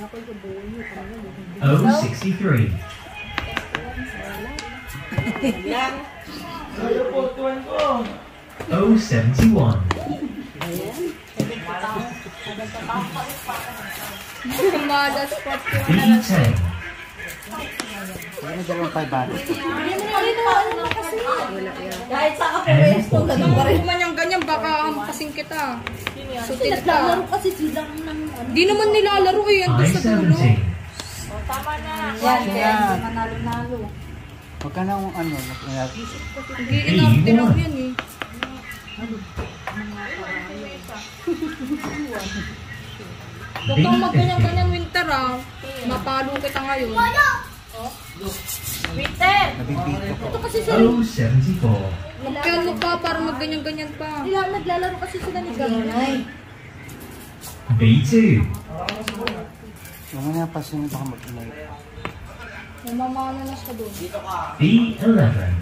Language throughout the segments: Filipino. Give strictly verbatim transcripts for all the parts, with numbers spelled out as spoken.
O sixty-three. O seventy-one. B ten. Kahit sa kapewesto, ganun pa rin. Kung man yung ganyan, baka hampasin kita. Sutil ka. Di naman nilalaro eh, yan doon sa dulo. Tama na. Yan, kaya manalo-nalo. Huwag ka nang ano, hindi inarte lang yan eh. Huwag kang magganyan-ganyan winter ah. Mapalo kita ngayon. Winter! Ito kasi sa O seventy-four. magkano pa para magganyan-ganyan pa. Naglalaro kasi sila ni Ganay. B two. Huwag nga pa sino baka mag-inay. Namamana na siya doon. B eleven.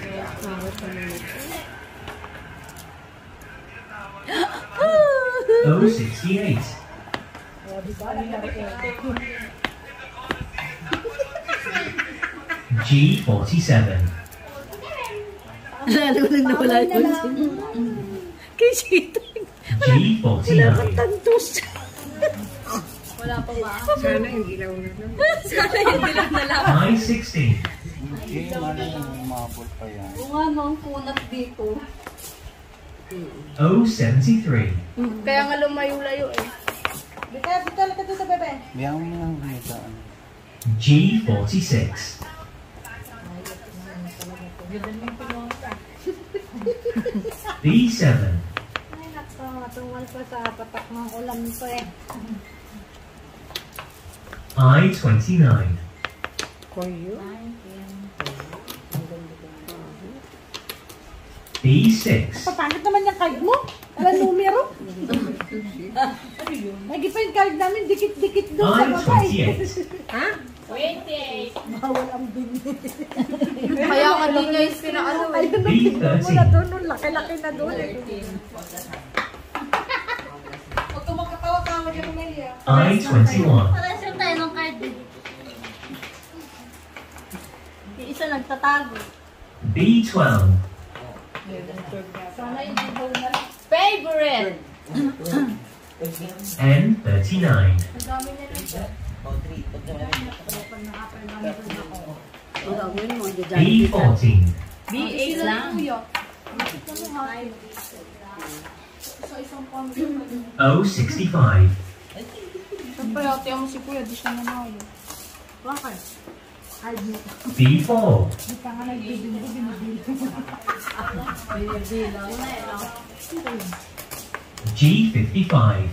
O sixty-eight. G forty-seven. Lalo na nawala yung kay Shitang. G forty-nine. Tantos. Wala pa ba? Sana hindi lang na lang. Sana hindi lang na lang. I sixteen. Hindi, ano yung mabol pa yan. Oo nga no, ang kunat dito. O seventy-three. Kaya nga lumayo-layo eh. Bita, bita lang ka doon sa bebe. Biyang mo lang gumitaan. G forty-six. B seven. Ay nako, matungal pa sa patak ng ulam nito eh. I twenty-nine. Koyo? B six. Papangit naman yung card mo. Alam numero. Lagi pa yung card namin, dikit-dikit doon sa I baba twenty-eight. Ha? twenty-eight. Bawal ang bini. Kaya nga din niya yung pinaano eh. Ayun, B nagpipin mo na thirteen. doon, nung laki-laki na doon. Huwag ka makatawa-tawa niya, Romelia. I twenty-one. Parang tayo ng card eh. Yung isa nagtatago. B twelve. Sana hindi daw na lang. Favorite! N thirty-nine. Ang dami niya nito. B fourteen. B eight lang. O sixty-five. Siyempre, ate mo si Kuya, di siya nanalo. Bakit? B four. Di ka nga nagbibili, binibili. Binibili. G fifty-five.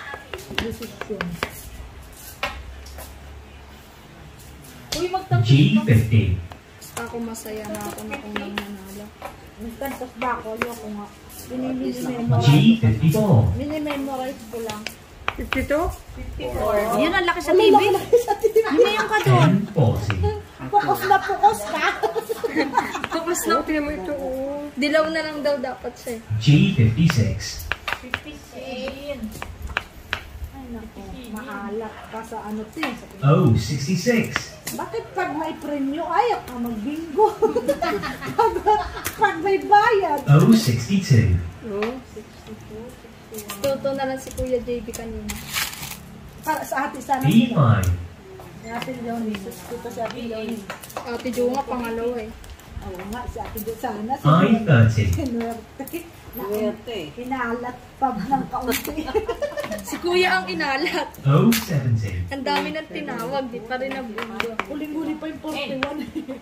Uy, magtanggol G fifty. ako, masaya na ako na kung nang nanalo. Nagtantos ba ako? Ayoko nga. Minimemorize. G fifty-four. Minimemorize ko lang. fifty-two? fifty-four. Yun ang laki sa T V. Lumayan ka doon. N forty. Focus na focus ka. Tapos na. Tingnan mo ito. Oh. Dilaw na lang daw dapat siya. G fifty-six. fifty-six. Ay nako, maalat pa sa ano to. O sixty-six. Bakit pag may premyo, ayaw ka mag-bingo? pag, pag may bayad. O sixty-two. Oh. Toto na lang si Kuya J B kanina. Para sa ate sana B sila. five. Ate Leonie. Dito si Ate Leonie. Ate Jo nga pangalawa eh. Oo nga, si Ate Jo sana. Si I thirty. Sinuwerte. Sinuwerte. Inalat pa ng kaunti. Si Kuya ang inalat. O seventy. Ang dami ng tinawag. Di pa rin nabundo. Uling-uli pa yung forty-one.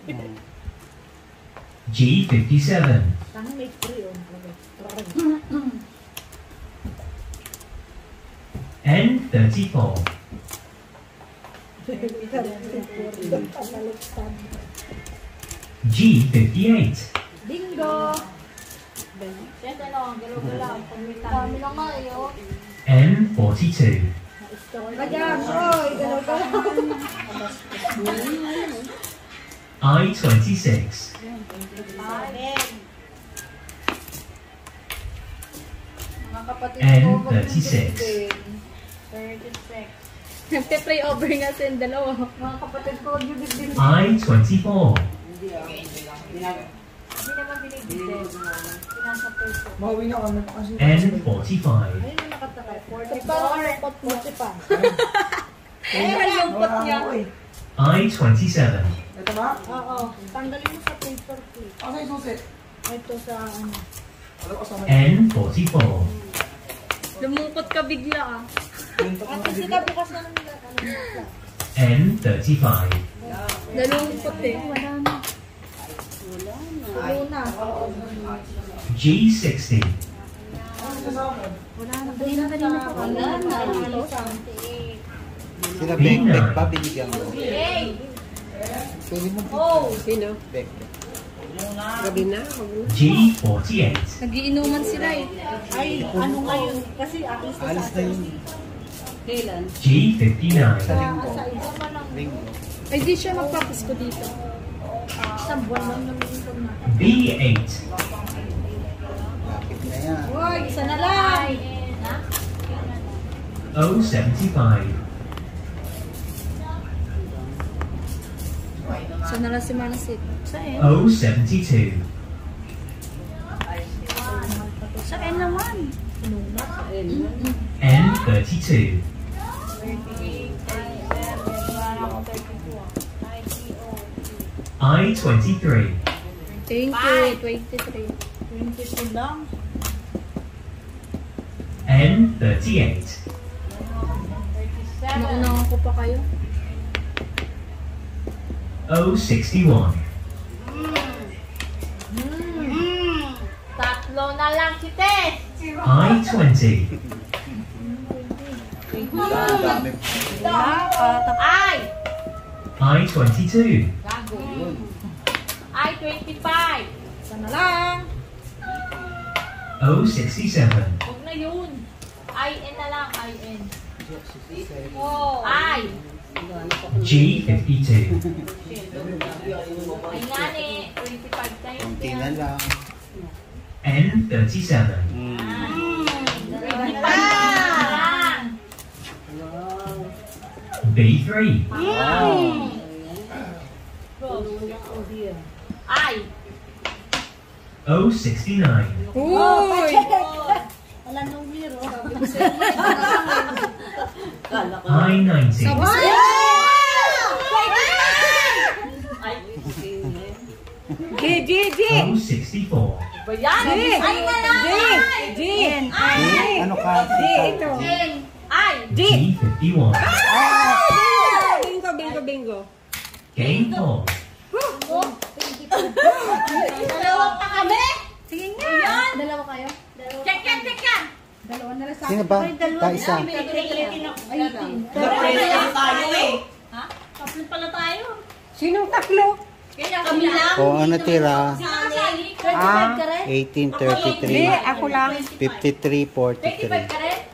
G fifty-seven. Sana may free on. N thirty-four. G fifty-eight. Bingo! Siyempre no, galaw-galaw. Dami lang nga eh, oh. N forty-two. Kaya, oy, galaw-galaw. I twenty-six. Mga kapatid N ko, thirty-six. thirty-six. Nagpe-pray over nga sa yung dalawa. Mga kapatid ko, yung bibili. I twenty-four. Hindi naman binibigay. Pinasa peso. Mauwi na kami kasi. N forty-five. Ayun yung nakatakay. Parang lungkot mo. Eh, lungkot niya. I twenty-seven. Ito ba? Oo. Tanggalin mo sa paper plate. Asa yung susi? Ito sa ano. Alam ko sa N forty-four. Lumungkot ka bigla ah. At kasi ka bukas na lang nila. N thirty-five. Nalungkot eh. Wala na. Wala na. G sixty. Wala na. Kanina kanina pa. Wala na. Sila Bek, Bek pa binigyan mo. Hey! Pwede mo Oh! Sino? Bek. Gabi na. Huwag na. G forty-eight. Nagiinuman sila eh. Ay, ano ngayon? Kasi alis na Alis sa na yun. Kailan? G fifty-nine. Sa linggo. Sa isa pa lang. Linggo. Ay di siya magpapasko dito. Isang buwan lang naman yung na. B eight. Lapit na yan. Uy, isa na lang. Ha? O seventy-five. Isa na lang si Manasit. Saan? O seventy-two. Saan naman? N thirty-two. I twenty-three. Thank you, twenty-three. twenty-two lang. N thirty-eight. Naunahan ko pa kayo. O sixty-one. Tatlo na lang si Tess. I twenty. Ang dami. Ay! I twenty-two. Gago. Ay, twenty-five. Isa na lang. O sixty-seven. Huwag na yun. I N na lang, I N. Oh. I. G fifty-two. Ay nga ni, twenty-five tayo. Kunti na lang. N thirty-seven. twenty-five. B three. Wow. I. O sixty-nine. Uy! Wala nung hero. I ninety. G, G, G. O sixty-four. Bayan! Ay na lang! G. Eh, ano ka? G, ito. Ay! G. G fifty-one. Bingo, bingo, bingo. Game four. Dalawa pa kami? Sige nga. Dalawa kayo? Check yan, check yan! Dalawa na lang sa Sino ba? Ta isa. tayo eh. Ha? Kaplan pala tayo. Sinong taklo? Kaya kami lang. O ano tira? Sinasali. Ah, eighteen Hindi, thirty-three. ako lang. fifty-three twenty-five forty-three. ka rin?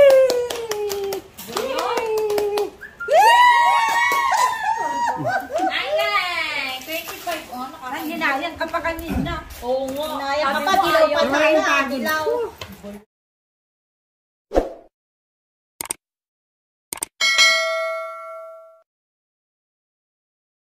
Ay, nay! twenty-five. Oh, naka- Hinayan ka pa kanina. Oo nga. Hinayang ka Sabi pa, mo, dilaw ayaw pa na. tayo. Pagod Dilaw. ko.